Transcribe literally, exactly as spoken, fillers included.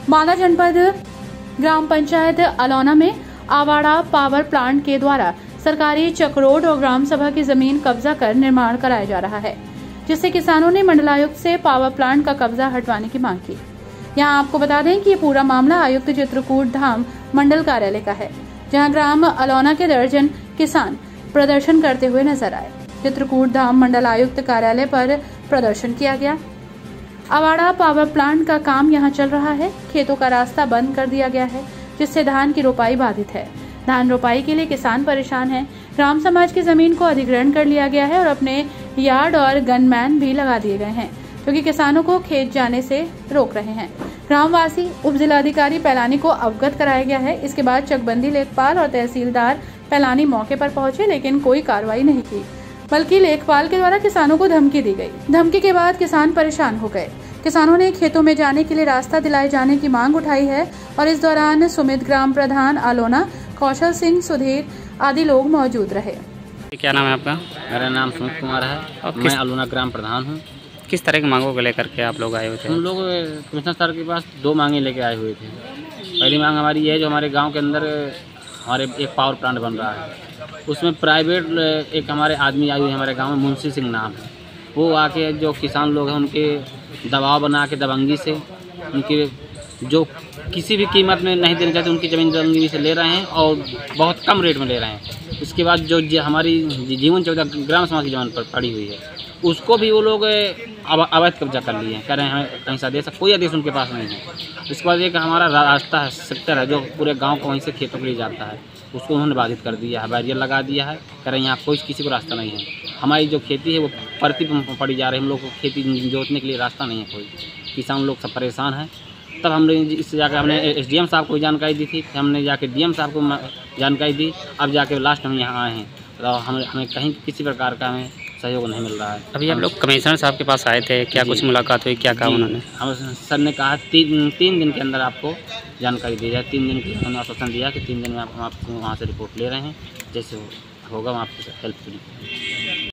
बांदा जनपद ग्राम पंचायत अलौना में Avaada power plant के द्वारा सरकारी चकरोड और ग्राम सभा की जमीन कब्जा कर निर्माण कराया जा रहा है, जिससे किसानों ने मंडलायुक्त से पावर प्लांट का कब्जा हटवाने की मांग की। यहाँ आपको बता दें कि ये पूरा मामला आयुक्त चित्रकूट धाम मंडल कार्यालय का है, जहाँ ग्राम अलौना के दर्जन किसान प्रदर्शन करते हुए नजर आए। चित्रकूट धाम मंडल आयुक्त कार्यालय पर प्रदर्शन किया गया। आवाड़ा पावर प्लांट का काम यहां चल रहा है। खेतों का रास्ता बंद कर दिया गया है, जिससे धान की रोपाई बाधित है। धान रोपाई के लिए किसान परेशान हैं। ग्राम समाज की जमीन को अधिग्रहण कर लिया गया है और अपने यार्ड और गनमैन भी लगा दिए गए हैं, जो कि किसानों को खेत जाने से रोक रहे हैं। ग्रामवासी उप जिलाधिकारी पैलानी को अवगत कराया गया है। इसके बाद चकबंदी लेखपाल और तहसीलदार पैलानी मौके पर पहुंचे, लेकिन कोई कार्रवाई नहीं की, बल्कि लेखपाल के द्वारा किसानों को धमकी दी गई। धमकी के बाद किसान परेशान हो गए। किसानों ने खेतों में जाने के लिए रास्ता दिलाए जाने की मांग उठाई है और इस दौरान सुमित ग्राम प्रधान आलोना, कौशल सिंह, सुधीर आदि लोग मौजूद रहे। क्या नाम है आपका? मेरा नाम सुमित कुमार है और मैं आलोना ग्राम प्रधान हूँ। किस तरह की मांगों को लेकर के आप लोग आए हुए थे? हम लोग कमिश्नर सर के पास दो मांगे लेके आए हुए थे। पहली मांग हमारी ये है, जो हमारे गांव के अंदर हमारे एक पावर प्लांट बन रहा है, उसमें प्राइवेट एक हमारे आदमी आए हुए हैं हमारे गांव में, मुंशी सिंह नाम है। वो आके जो किसान लोग हैं उनके दबाव बना के दबंगी से उनके जो किसी भी कीमत में नहीं देना चाहते उनकी ज़मीन दबंगी से ले रहे हैं और बहुत कम रेट में ले रहे हैं। उसके बाद जो हमारी जीवन चौदह ग्राम समाज की जमीन पर पड़ी हुई है, उसको भी वो लोग अवैध कब्जा कर लिए हैं। कह रहे हैं हमें कहीं से आदेश, कोई आदेश उनके पास नहीं है। इसके बाद एक हमारा रास्ता है, सेक्टर है, जो पूरे गांव को वहीं से खेतों के लिए जाता है, उसको उन्होंने बाधित कर दिया है, बैरियर लगा दिया है। कह रहे हैं यहाँ कोई किसी को रास्ता नहीं है। हमारी जो खेती है वो परती पड़ी जा रही है, हम लोग को खेती जोतने के लिए रास्ता नहीं है कोई। किसान लोग सब परेशाान हैं। तब हमने इससे जाकर हमने एसडीएम साहब को जानकारी दी थी, हमने जाके डीएम साहब को जानकारी दी, अब जाके लास्ट हम यहाँ आए हैं। तो हमें हमें कहीं किसी प्रकार का हमें सहयोग नहीं मिल रहा है। अभी आप लोग कमिश्नर साहब के पास आए थे, क्या कुछ मुलाकात हुई, क्या कहा उन्होंने? हम सर ने कहा तीन तीन दिन के अंदर आपको जानकारी दी जाए। तीन दिन के उन्होंने आश्वासन दिया कि तीन दिन में आप, आप वहाँ से रिपोर्ट ले रहे हैं, जैसे होगा हम आपको हेल्प करेंगे।